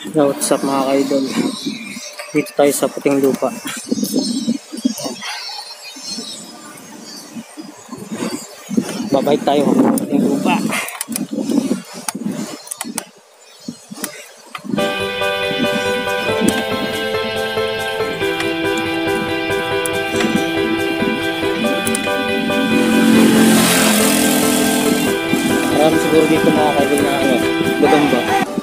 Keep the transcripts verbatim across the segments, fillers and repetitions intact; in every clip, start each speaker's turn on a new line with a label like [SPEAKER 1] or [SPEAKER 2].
[SPEAKER 1] Yo, what's up mga ka-idol? Dito tayo sa Puting Lupa. Babalik tayo sa Puting Lupa. Marami siguro dito mga ka-idol na ano, gagamba.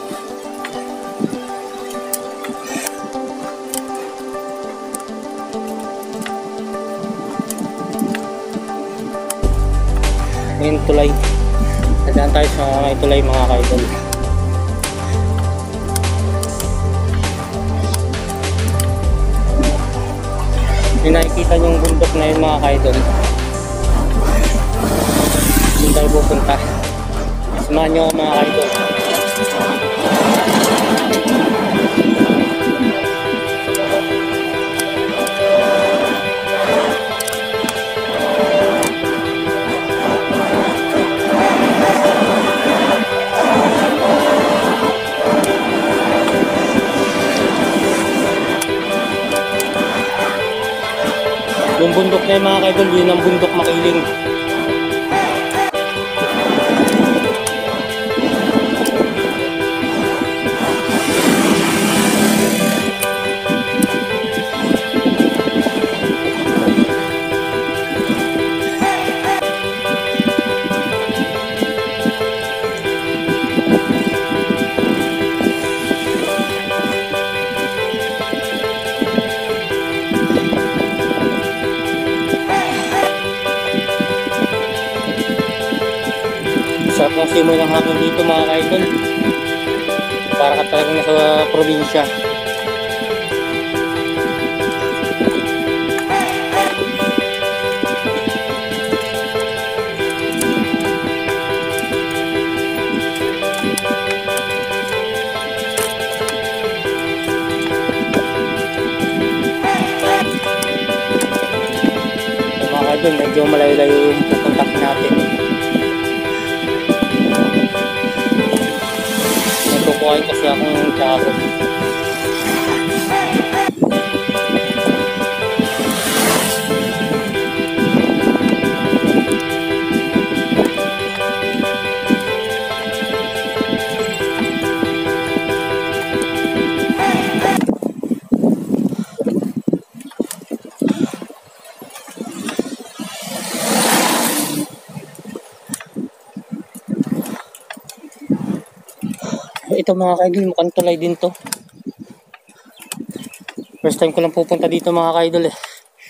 [SPEAKER 1] Ngayon tulay. Nadaan tayo sa may tulay mga ka-idol. May nakikita yung bundok na yun mga ka-idol. Doon tayo pupunta. Samahan nyo ako mga ka-idol. Yung bundok na yun mga ka-idol, yun ang bundok Makiling. Sarap ng simoy ng hangin dito mga ka-idol. Para ka talagang nasa probinsya. Mga ka-idol, medyo malayo-layo yung pupuntak natin. Kukuhain kasi akong taro. Ito mga ka-idol, mukhang tulay din to. First time ko lang pupunta dito mga ka-idol eh.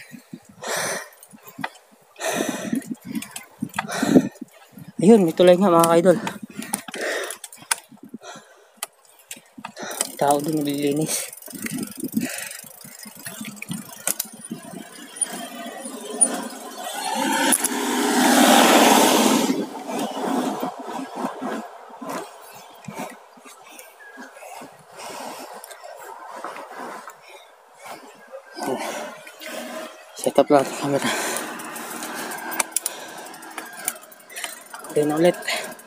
[SPEAKER 1] Ayun, may tulay nga mga ka-idol. Tao doon naglilinis. Set up lang ang camera. Okay na ulit.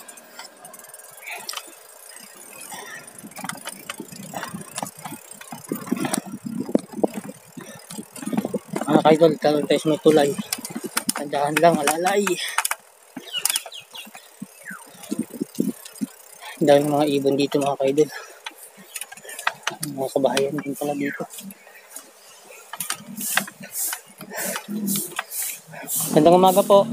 [SPEAKER 1] Mga ka-idol, talon tayo sa may tulay. Tandaan lang, alalay. Daming mga ibon dito mga ka-idol. Mga kabahayan din pala dito. Gandang umaga po.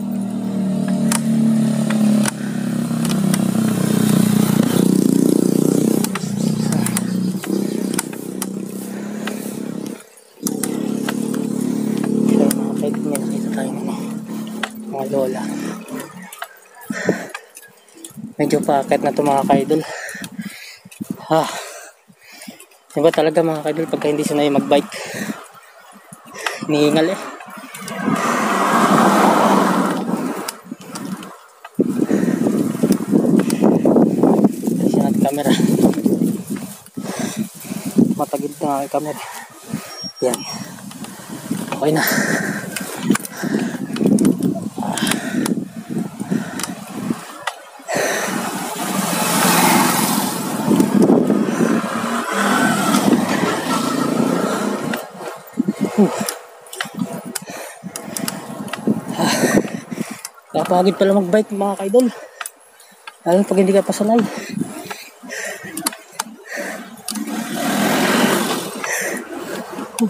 [SPEAKER 1] Ito mga pwede niya nakita tayo ng mga lola. Medyo paakit na ito mga ka-idol. Ah, diba talaga mga ka-idol pagka hindi sanay mag-bike, hinihingal eh. Camera. Matagid na ang camera. Yan. Okay na. Huh. Ah. Kapagod pala magbike mga kaidol. Lalo pag hindi ka pasanay. Huh.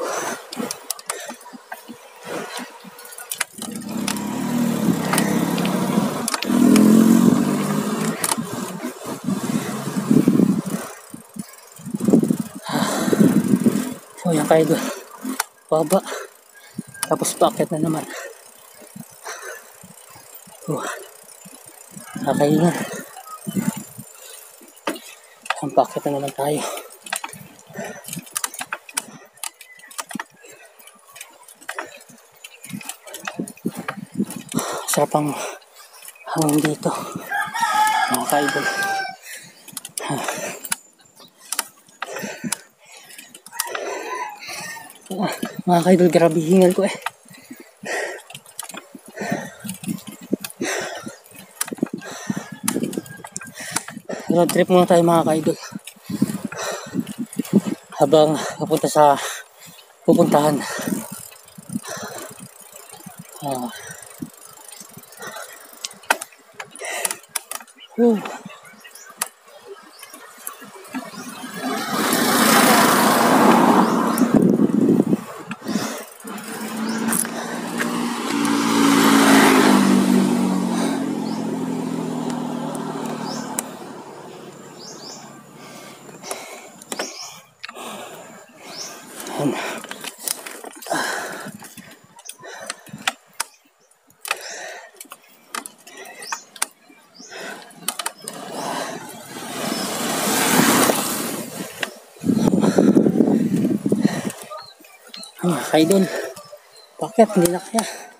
[SPEAKER 1] So yan kaidol. Baba. Tapos paakyat na naman. Huh. Kakaingan. Ang paakyat na naman tayo. Sarapang hanggang dito mga kaidol. Ah, mga kaidol, grabe hingal ko eh. Road trip muna tayo mga kaidol habang papunta sa pupuntahan. Ah. Uh. Um. Ah, kaidol, bakit hindi na kaya?